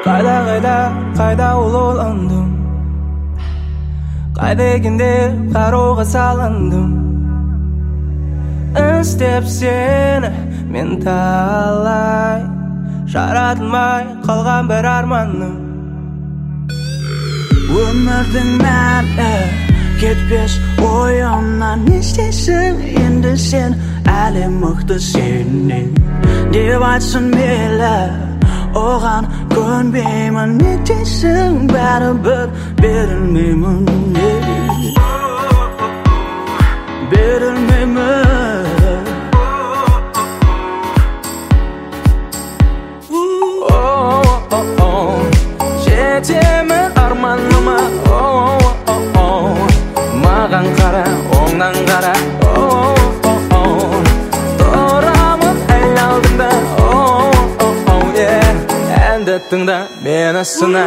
Қайда оландым, қайда екенде қарауға салындым. Іздеп сені мен талай, жаратылмай қалған бір арманым. Өмірдің мәні кетпес ойымнан. Не істейсің енді сен, әлі мықты сенен деп айтсын мейлі, оған көнбеймін. Не дейсің, бәрібір берілмеймін, берілмеймін. Жетемін арманыма, маған қара, оңнан қара. Тұрамын айналдыңда, әнді тыңда, мені сына.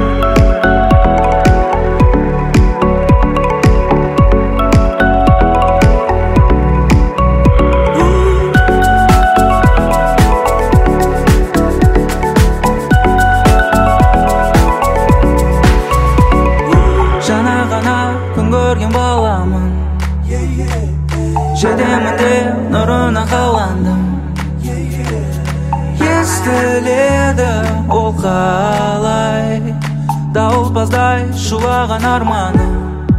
Жетемін деп нұрына қаландым. Естіледі ол қалай, дауылпаздай шулаған арманым.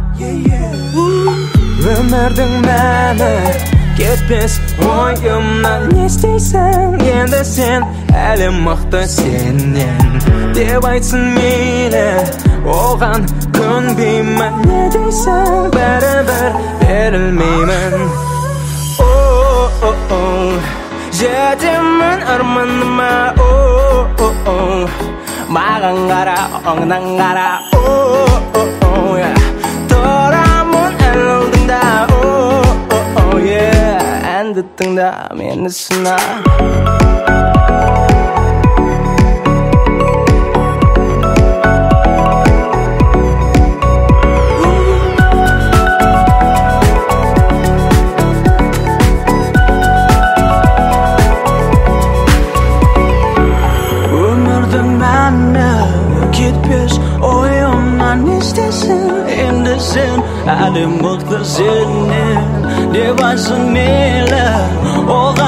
Өмірдің мәні кетпес ойымнан. Не істейсің енді сен, әлі мықты сенен деп айтсын мейлі, оған көнбеймін. Не дейсің, бәрібір берілмеймін. Жетемін арманыма, маған қара, оңнан қара. Тұрамын ән алдыңда, әнді тыңда, мені сына. Әлі мықты сенен деп айтсын мейлі, оған